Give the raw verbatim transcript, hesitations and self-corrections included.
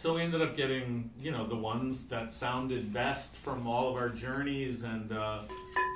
So we ended up getting, you know, the ones that sounded best from all of our journeys, and uh,